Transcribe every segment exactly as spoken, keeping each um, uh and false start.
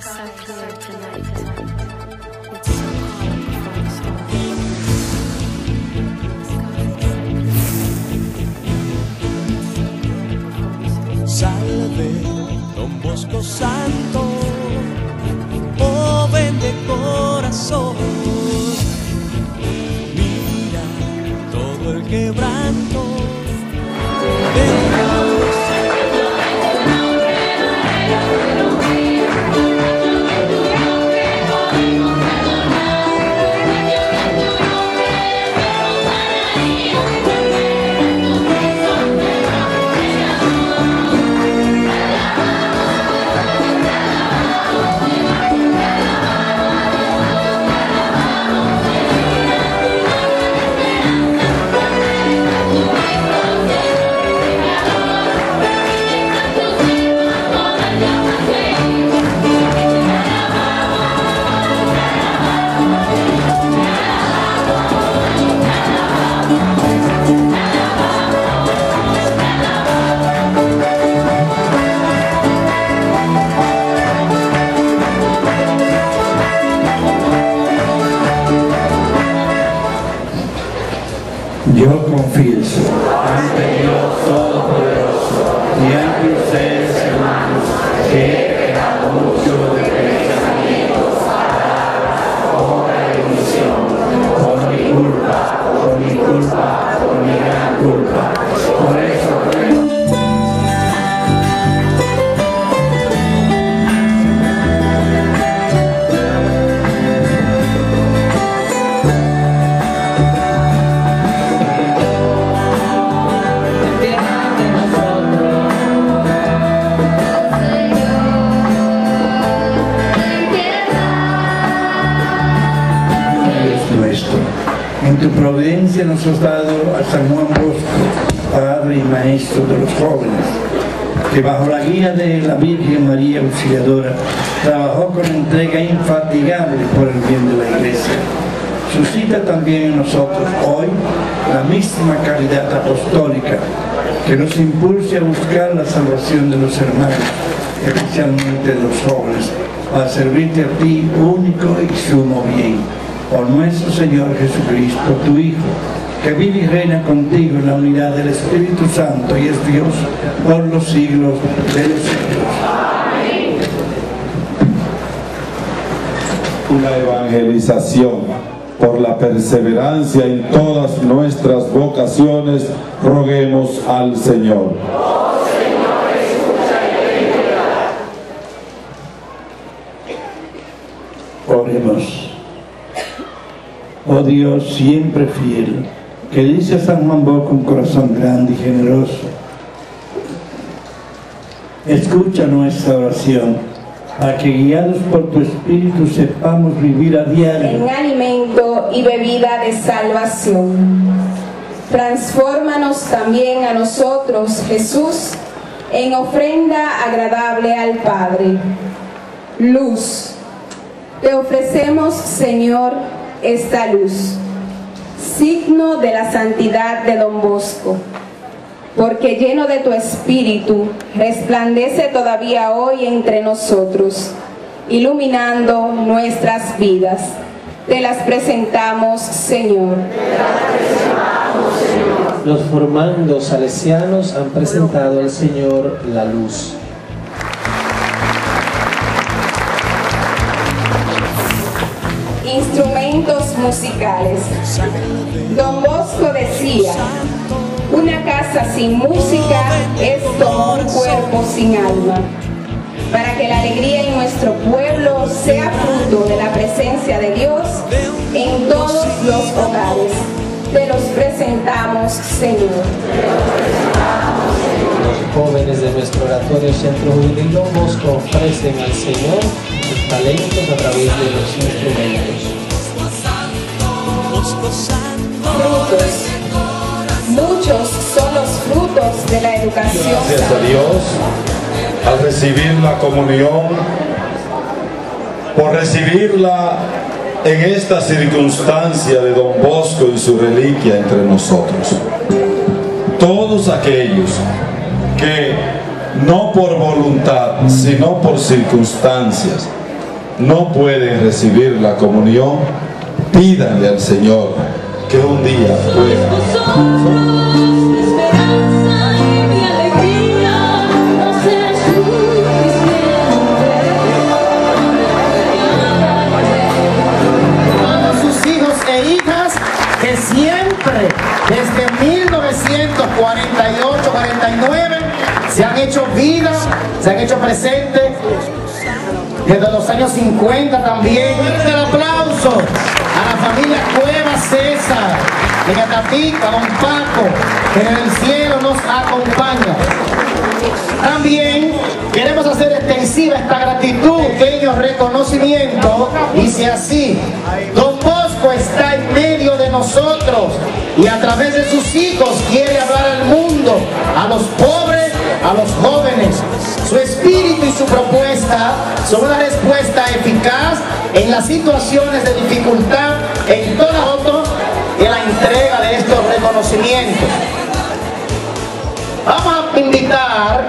Salve, Don Bosco Santo, joven de corazón. Mira todo el quebranto de Dios. Yo confieso ante Dios Todopoderoso y ante ustedes, hermanos, que he pecado mucho de pensamiento, palabra, obra y omisión, por mi culpa, por mi culpa, por mi gran culpa. Por eso ruego. En tu providencia nos has dado a San Juan Bosco, Padre y Maestro de los jóvenes, que bajo la guía de la Virgen María Auxiliadora trabajó con entrega infatigable por el bien de la Iglesia. Suscita también en nosotros hoy la misma caridad apostólica que nos impulse a buscar la salvación de los hermanos, especialmente de los jóvenes, para servirte a ti único y sumo bien. Por nuestro Señor Jesucristo, tu Hijo, que vive y reina contigo en la unidad del Espíritu Santo y es Dios por los siglos de los siglos. Amén. Una evangelización por la perseverancia en todas nuestras vocaciones, roguemos al Señor. Oh Señor, escucha y ten piedad. Oremos. Oh Dios siempre fiel, que dice a San Juan Bosco un corazón grande y generoso, escucha nuestra oración, para que guiados por tu Espíritu sepamos vivir a diario en alimento y bebida de salvación. Transfórmanos también a nosotros, Jesús, en ofrenda agradable al Padre. Luz, te ofrecemos, Señor, esta luz, signo de la santidad de Don Bosco, porque lleno de tu espíritu, resplandece todavía hoy entre nosotros, iluminando nuestras vidas. Te las presentamos, Señor. Los formandos salesianos han presentado al Señor la luz. Instrumentos musicales. Don Bosco decía: una casa sin música es como un cuerpo sin alma. Para que la alegría en nuestro pueblo sea fruto de la presencia de Dios en todos los hogares, te los presentamos, Señor. Los jóvenes de nuestro oratorio Centro Juvenil Don Bosco ofrecen al Señor sus talentos a través de los instrumentos. Frutos. Muchos son los frutos de la educación. Gracias a Dios, al recibir la comunión, por recibirla en esta circunstancia de Don Bosco y su reliquia entre nosotros. Todos aquellos que no por voluntad, sino por circunstancias, no pueden recibir la comunión, pídanle al Señor que un día pueda. Que siempre, desde mil novecientos cuarenta y ocho cuarenta y nueve, se han hecho vida, se han hecho presentes, desde los años cincuenta también. Fuerte el aplauso a la familia Cueva César, en Atapica, don Paco, que en el cielo nos acompaña. También queremos hacer extensiva esta gratitud, pequeño reconocimiento, dice así: Don Bosco está en medio de nosotros y a través de sus hijos quiere hablar al mundo, a los pobres, a los jóvenes. Su espíritu y su propuesta son una respuesta eficaz en las situaciones de dificultad en toda auto y la entrega de estos reconocimientos. Vamos a invitar,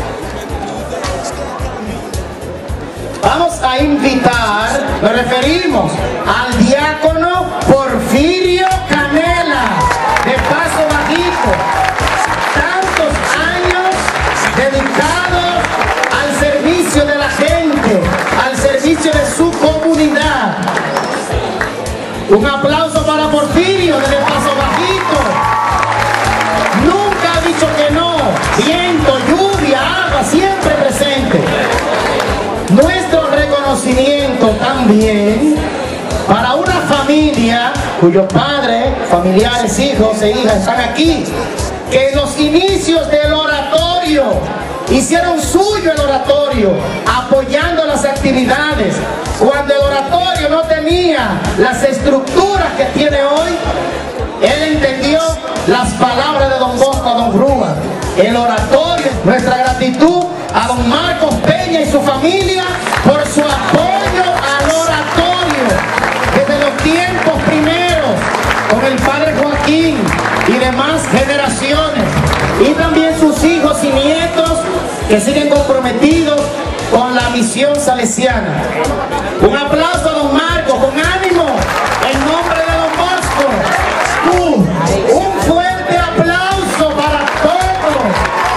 vamos a invitar, nos referimos al diácono Porfirio Canela, de Paso Bajito. Tantos años dedicados al servicio de la gente, al servicio de su comunidad. Un aplauso para Porfirio, desde Paso Bajito. Nunca ha dicho que no. Viento, lluvia, agua, siempre presente. Nuestro reconocimiento también para una familia cuyos padres, familiares, hijos e hijas están aquí, que en los inicios del oratorio hicieron suyo el oratorio, apoyando las actividades. Cuando el oratorio no tenía las estructuras que tiene hoy, él entendió las palabras de don Bosco a don Grúa. El oratorio, nuestra gratitud a don Marcos Peña y su familia por su apoyo al oratorio desde los tiempos primeros, con el padre Joaquín y demás generaciones, y también sus hijos y nietos que siguen comprometidos con la misión salesiana. Un aplauso a don Marcos, con ánimo, en nombre de don Bosco. Uh, un fuerte aplauso para todos.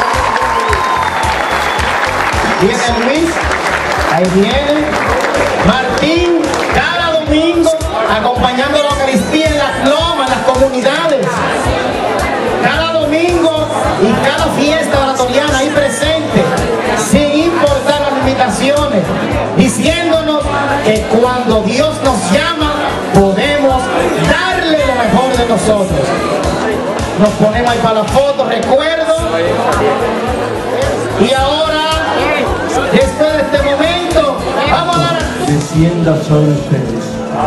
Viene Luis, ahí viene Martín, cada domingo acompañando la Eucaristía en las lomas, en las comunidades. Cada domingo y cada fiesta oratoriana ahí presente, sin importar las limitaciones, diciéndonos que cuando Dios nos llama podemos darle lo mejor de nosotros. Nos ponemos ahí para la foto, recuerdo. Y ahora, después de este momento, vamos a dar... Descienda sobre ustedes.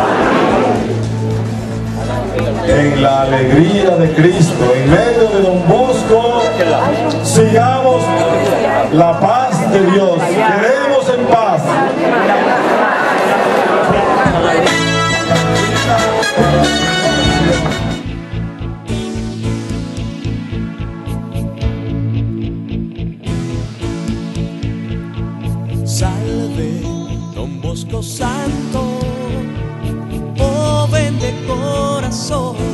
En la alegría de Cristo, en medio de don Bosco, sigamos la paz de Dios. Queremos en paz. Salve, don Bosco Santo, joven de corazón.